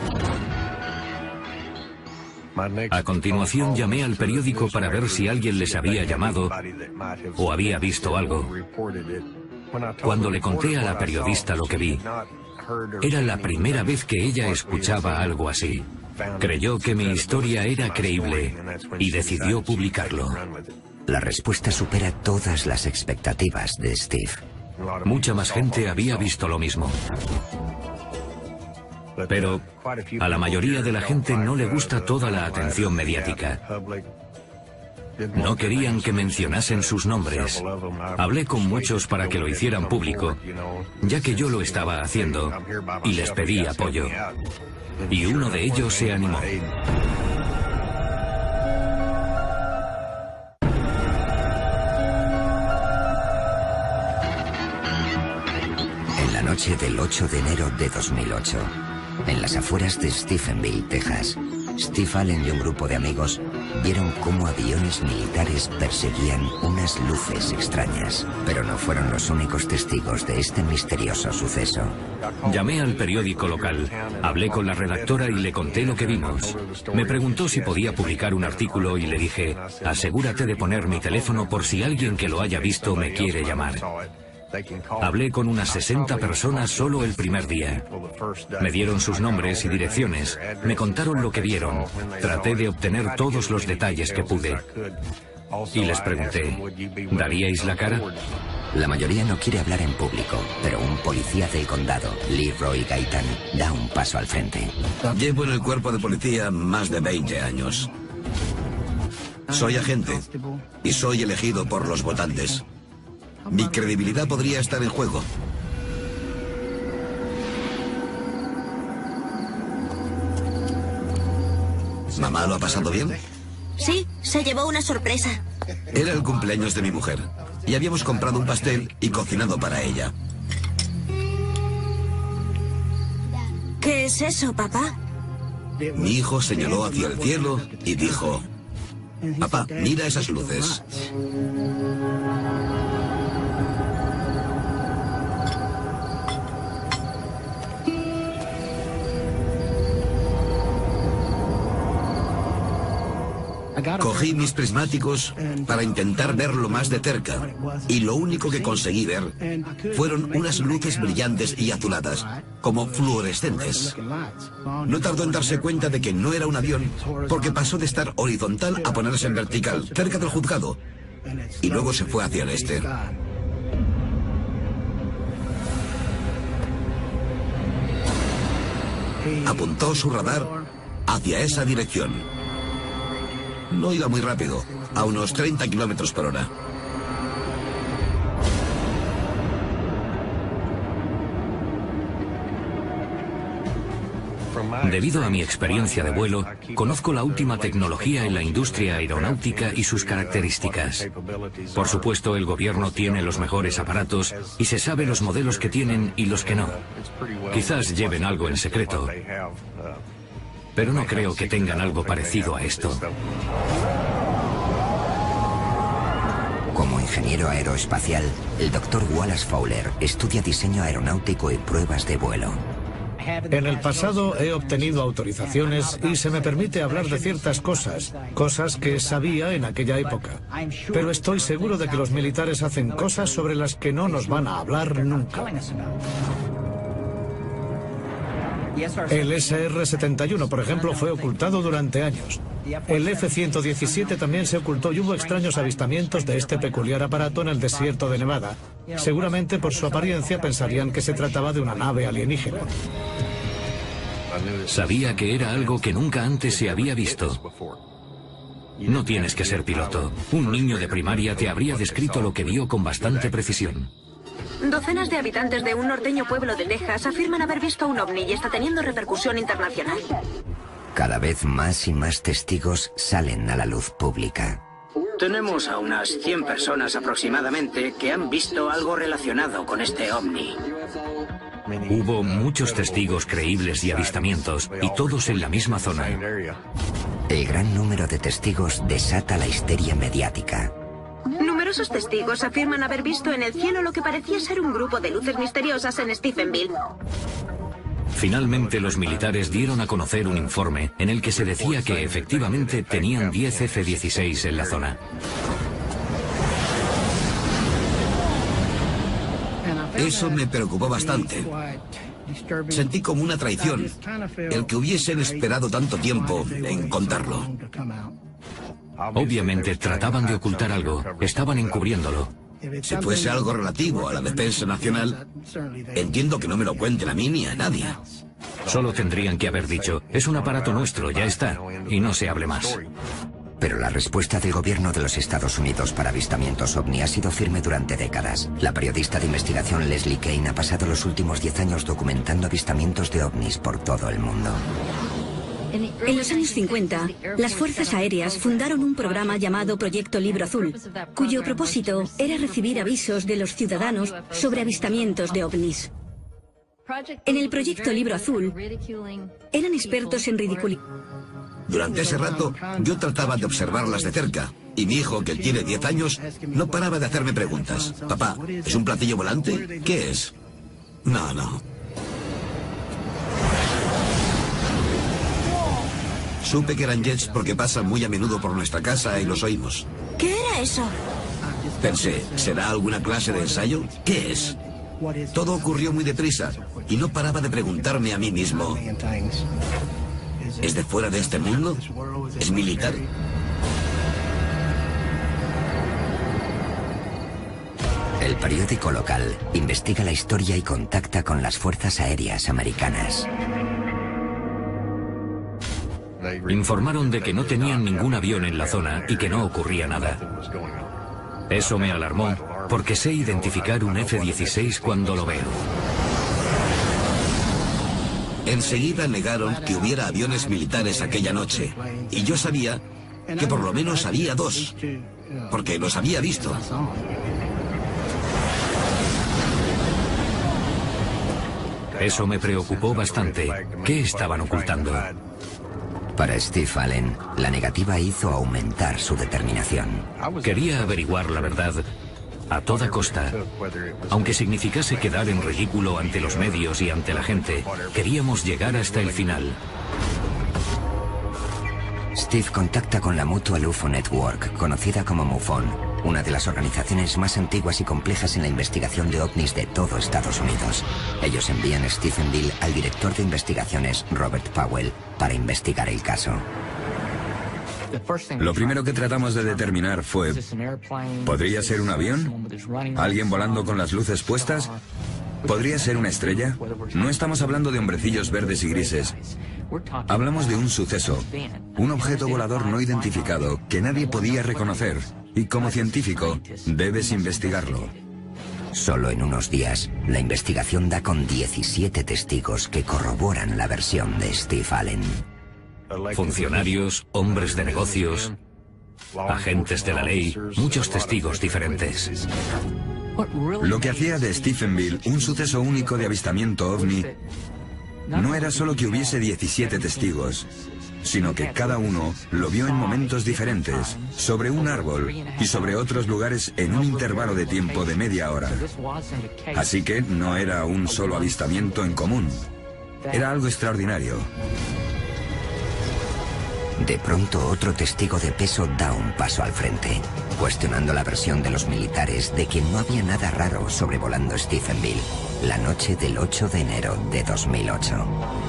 A continuación llamé al periódico para ver si alguien les había llamado o había visto algo. Cuando le conté a la periodista lo que vi, era la primera vez que ella escuchaba algo así. Creyó que mi historia era creíble y decidió publicarlo. La respuesta supera todas las expectativas de Steve. Mucha más gente había visto lo mismo. Pero a la mayoría de la gente no le gusta toda la atención mediática. No querían que mencionasen sus nombres. Hablé con muchos para que lo hicieran público, ya que yo lo estaba haciendo, y les pedí apoyo. Y uno de ellos se animó. En la noche del ocho de enero de dos mil ocho, en las afueras de Stephenville, Texas, Steve Allen y un grupo de amigos vieron cómo aviones militares perseguían unas luces extrañas, pero no fueron los únicos testigos de este misterioso suceso. Llamé al periódico local, hablé con la redactora y le conté lo que vimos. Me preguntó si podía publicar un artículo y le dije, asegúrate de poner mi teléfono por si alguien que lo haya visto me quiere llamar. Hablé con unas sesenta personas solo el primer día. Me dieron sus nombres y direcciones, me contaron lo que vieron. Traté de obtener todos los detalles que pude. Y les pregunté, ¿daríais la cara? La mayoría no quiere hablar en público, pero un policía del condado, Leroy Gaitan, da un paso al frente. Llevo en el cuerpo de policía más de veinte años. Soy agente y soy elegido por los votantes. Mi credibilidad podría estar en juego. ¿Mamá lo ha pasado bien? Sí, se llevó una sorpresa. Era el cumpleaños de mi mujer y habíamos comprado un pastel y cocinado para ella. ¿Qué es eso, papá? Mi hijo señaló hacia el cielo y dijo, papá, mira esas luces. Cogí mis prismáticos para intentar verlo más de cerca, y lo único que conseguí ver fueron unas luces brillantes y azuladas, como fluorescentes. No tardó en darse cuenta de que no era un avión, porque pasó de estar horizontal a ponerse en vertical, cerca del juzgado, y luego se fue hacia el este. Apuntó su radar hacia esa dirección. No iba muy rápido, a unos treinta kilómetros por hora. Debido a mi experiencia de vuelo, conozco la última tecnología en la industria aeronáutica y sus características. Por supuesto, el gobierno tiene los mejores aparatos y se sabe los modelos que tienen y los que no. Quizás lleven algo en secreto, pero no creo que tengan algo parecido a esto. Como ingeniero aeroespacial, el doctor Wallace Fowler estudia diseño aeronáutico y pruebas de vuelo. En el pasado he obtenido autorizaciones y se me permite hablar de ciertas cosas, cosas que sabía en aquella época. Pero estoy seguro de que los militares hacen cosas sobre las que no nos van a hablar nunca. El ese erre setenta y uno, por ejemplo, fue ocultado durante años. El efe ciento diecisiete también se ocultó y hubo extraños avistamientos de este peculiar aparato en el desierto de Nevada. Seguramente por su apariencia pensarían que se trataba de una nave alienígena. Sabía que era algo que nunca antes se había visto. No tienes que ser piloto. Un niño de primaria te habría descrito lo que vio con bastante precisión. Docenas de habitantes de un norteño pueblo de Texas afirman haber visto un ovni y está teniendo repercusión internacional. Cada vez más y más testigos salen a la luz pública. Un Tenemos a unas cien personas aproximadamente que han visto algo relacionado con este ovni. Hubo muchos testigos creíbles y avistamientos, y todos en la misma zona. El gran número de testigos desata la histeria mediática. Numerosos testigos afirman haber visto en el cielo lo que parecía ser un grupo de luces misteriosas en Stephenville. Finalmente, los militares dieron a conocer un informe en el que se decía que efectivamente tenían diez F dieciséis en la zona. Eso me preocupó bastante. Sentí como una traición el que hubiesen esperado tanto tiempo en contarlo. Obviamente trataban de ocultar algo, estaban encubriéndolo. Si fuese algo relativo a la defensa nacional, entiendo que no me lo cuenten a mí ni a nadie. Solo tendrían que haber dicho, es un aparato nuestro, ya está, y no se hable más. Pero la respuesta del gobierno de los Estados Unidos para avistamientos ovni ha sido firme durante décadas. La periodista de investigación Leslie Kean ha pasado los últimos diez años documentando avistamientos de ovnis por todo el mundo. En los años cincuenta, las Fuerzas Aéreas fundaron un programa llamado Proyecto Libro Azul, cuyo propósito era recibir avisos de los ciudadanos sobre avistamientos de ovnis. En el Proyecto Libro Azul, eran expertos en ridiculizar. Durante ese rato, yo trataba de observarlas de cerca, y mi hijo, que tiene diez años, no paraba de hacerme preguntas. Papá, ¿es un platillo volante? ¿Qué es? No, no. Supe que eran jets porque pasan muy a menudo por nuestra casa y los oímos. ¿Qué era eso? Pensé, ¿será alguna clase de ensayo? ¿Qué es? Todo ocurrió muy deprisa y no paraba de preguntarme a mí mismo. ¿Es de fuera de este mundo? ¿Es militar? El periódico local investiga la historia y contacta con las Fuerzas Aéreas Americanas. Informaron de que no tenían ningún avión en la zona y que no ocurría nada. Eso me alarmó, porque sé identificar un F dieciséis cuando lo veo. Enseguida negaron que hubiera aviones militares aquella noche, y yo sabía que por lo menos había dos, porque los había visto. Eso me preocupó bastante. ¿Qué estaban ocultando? Para Steve Allen, la negativa hizo aumentar su determinación. Quería averiguar la verdad a toda costa. Aunque significase quedar en ridículo ante los medios y ante la gente, queríamos llegar hasta el final. Steve contacta con la Mutual U F O Network, conocida como MUFON, una de las organizaciones más antiguas y complejas en la investigación de ovnis de todo Estados Unidos. Ellos envían a Stephenville al director de investigaciones, Robert Powell, para investigar el caso. Lo primero que tratamos de determinar fue, ¿podría ser un avión? ¿Alguien volando con las luces puestas? ¿Podría ser una estrella? No estamos hablando de hombrecillos verdes y grises. Hablamos de un suceso, un objeto volador no identificado que nadie podía reconocer. Y como científico, debes investigarlo. Solo en unos días, la investigación da con diecisiete testigos que corroboran la versión de Steve Allen. Funcionarios, hombres de negocios, agentes de la ley, muchos testigos diferentes. Lo que hacía de Stephenville un suceso único de avistamiento ovni no era solo que hubiese diecisiete testigos, sino que cada uno lo vio en momentos diferentes, sobre un árbol y sobre otros lugares en un intervalo de tiempo de media hora. Así que no era un solo avistamiento en común, era algo extraordinario. De pronto, otro testigo de peso da un paso al frente, cuestionando la versión de los militares de que no había nada raro sobrevolando Stephenville la noche del ocho de enero de dos mil ocho.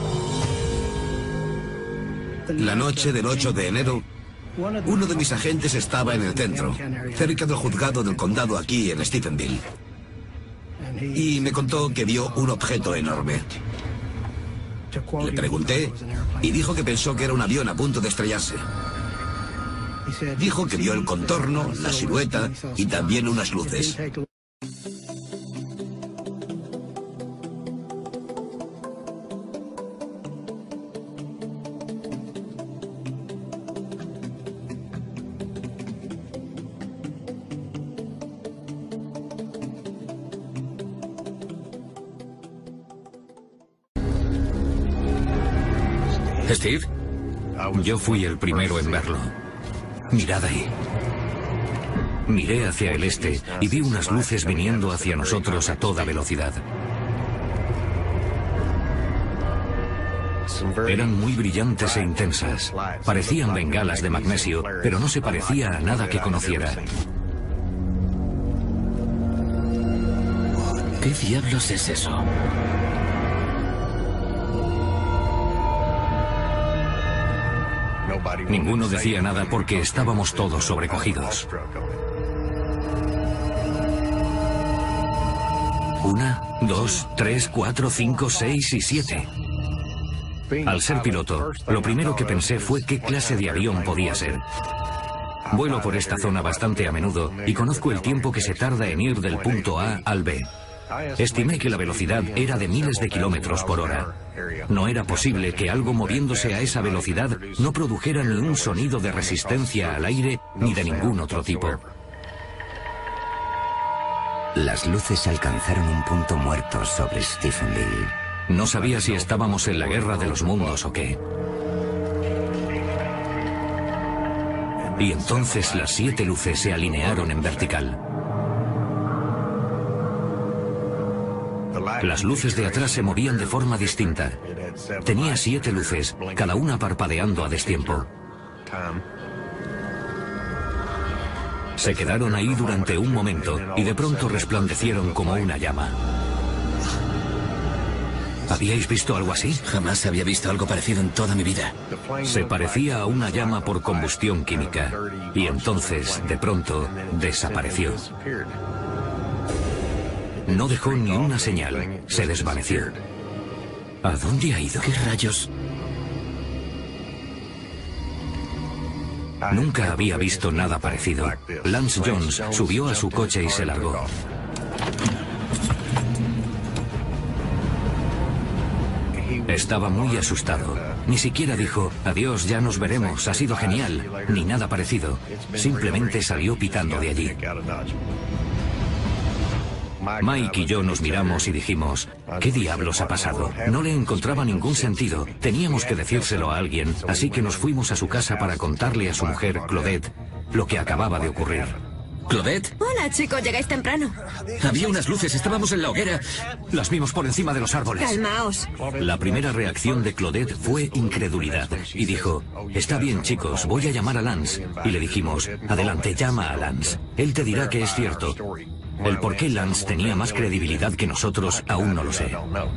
La noche del ocho de enero, uno de mis agentes estaba en el centro, cerca del juzgado del condado aquí en Stephenville, y me contó que vio un objeto enorme. Le pregunté y dijo que pensó que era un avión a punto de estrellarse. Dijo que vio el contorno, la silueta y también unas luces. Steve. Yo fui el primero en verlo. Mirad ahí. Miré hacia el este y vi unas luces viniendo hacia nosotros a toda velocidad. Eran muy brillantes e intensas. Parecían bengalas de magnesio, pero no se parecía a nada que conociera. ¿Qué diablos es eso? Ninguno decía nada porque estábamos todos sobrecogidos. Una, dos, tres, cuatro, cinco, seis y siete. Al ser piloto, lo primero que pensé fue qué clase de avión podía ser. Vuelo por esta zona bastante a menudo y conozco el tiempo que se tarda en ir del punto A al B. Estimé que la velocidad era de miles de kilómetros por hora. No era posible que algo moviéndose a esa velocidad no produjera ni un sonido de resistencia al aire ni de ningún otro tipo. Las luces alcanzaron un punto muerto sobre Stephenville. No sabía si estábamos en la guerra de los mundos o qué. Y entonces las siete luces se alinearon en vertical. Las luces de atrás se movían de forma distinta. Tenía siete luces, cada una parpadeando a destiempo. Se quedaron ahí durante un momento y de pronto resplandecieron como una llama. ¿Habíais visto algo así? Jamás había visto algo parecido en toda mi vida. Se parecía a una llama por combustión química y entonces, de pronto, desapareció. No dejó ni una señal, se desvaneció. ¿A dónde ha ido? ¿Qué rayos? Nunca había visto nada parecido. Lance Jones subió a su coche y se largó. Estaba muy asustado. Ni siquiera dijo, adiós, ya nos veremos, ha sido genial, ni nada parecido. Simplemente salió pitando de allí. Mike y yo nos miramos y dijimos, ¿qué diablos ha pasado? No le encontraba ningún sentido. Teníamos que decírselo a alguien, así que nos fuimos a su casa para contarle a su mujer, Claudette, lo que acababa de ocurrir. ¿Claudette? Hola, chicos, llegáis temprano. Había unas luces, estábamos en la hoguera. Las vimos por encima de los árboles. Calmaos. La primera reacción de Claudette fue incredulidad. Y dijo, está bien, chicos, voy a llamar a Lance. Y le dijimos, adelante, llama a Lance. Él te dirá que es cierto. El por qué Lance tenía más credibilidad que nosotros aún no lo sé.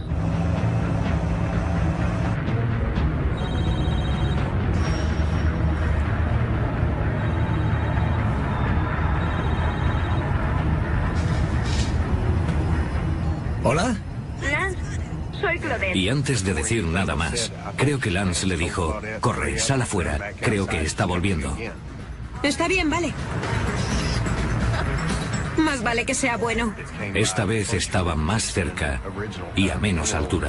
¿Hola? Lance, soy Claudette. Y antes de decir nada más, creo que Lance le dijo, corre, sal afuera, creo que está volviendo. Está bien, vale. Más vale que sea bueno. Esta vez estaba más cerca y a menos altura.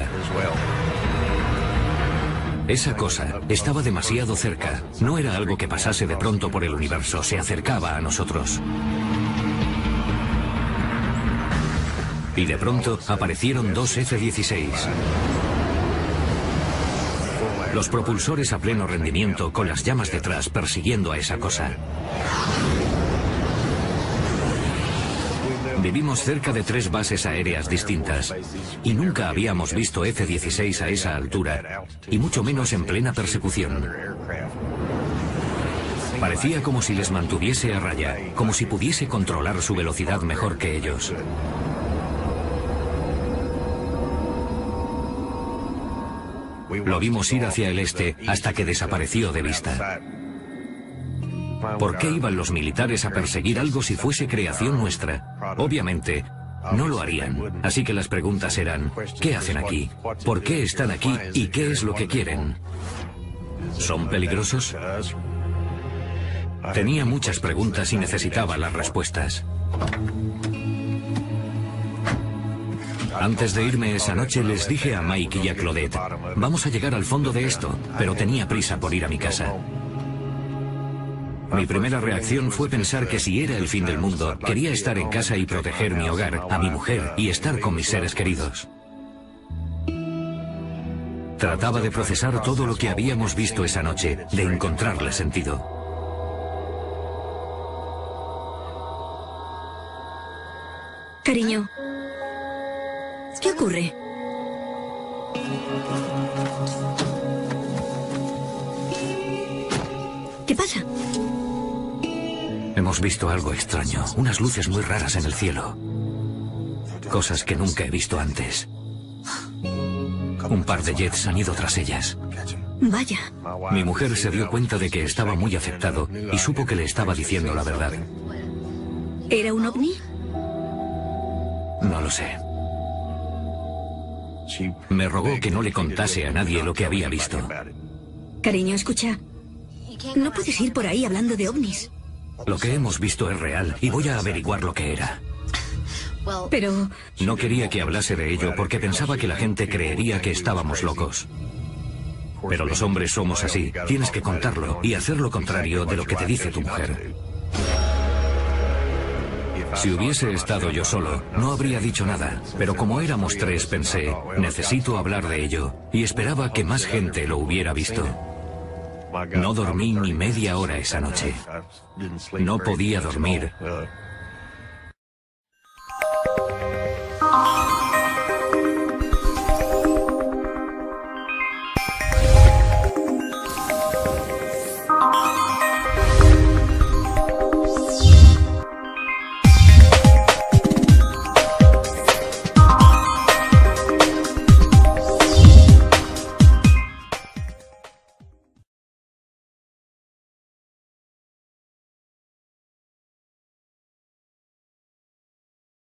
Esa cosa estaba demasiado cerca. No era algo que pasase de pronto por el universo, se acercaba a nosotros. Y de pronto aparecieron dos F dieciséis. Los propulsores a pleno rendimiento con las llamas detrás persiguiendo a esa cosa. Vivimos cerca de tres bases aéreas distintas y nunca habíamos visto F dieciséis a esa altura y mucho menos en plena persecución. Parecía como si les mantuviese a raya, como si pudiese controlar su velocidad mejor que ellos. Lo vimos ir hacia el este hasta que desapareció de vista. ¿Por qué iban los militares a perseguir algo si fuese creación nuestra? Obviamente, no lo harían. Así que las preguntas eran, ¿qué hacen aquí? ¿Por qué están aquí? ¿Y qué es lo que quieren? ¿Son peligrosos? Tenía muchas preguntas y necesitaba las respuestas. Antes de irme esa noche les dije a Mike y a Claudette, vamos a llegar al fondo de esto, pero tenía prisa por ir a mi casa. Mi primera reacción fue pensar que si era el fin del mundo, quería estar en casa y proteger mi hogar, a mi mujer y estar con mis seres queridos. Trataba de procesar todo lo que habíamos visto esa noche, de encontrarle sentido. Cariño, ¿qué ocurre? ¿Qué pasa? Hemos visto algo extraño, unas luces muy raras en el cielo. Cosas que nunca he visto antes. Un par de jets han ido tras ellas. Vaya. Mi mujer se dio cuenta de que estaba muy afectado y supo que le estaba diciendo la verdad. ¿Era un ovni? No lo sé. Me rogó que no le contase a nadie lo que había visto. Cariño, escucha. No puedes ir por ahí hablando de ovnis. Lo que hemos visto es real y voy a averiguar lo que era. Pero... No quería que hablase de ello porque pensaba que la gente creería que estábamos locos. Pero los hombres somos así. Tienes que contarlo y hacer lo contrario de lo que te dice tu mujer. Si hubiese estado yo solo, no habría dicho nada. Pero como éramos tres, pensé, necesito hablar de ello. Y esperaba que más gente lo hubiera visto. No dormí ni media hora esa noche. No podía dormir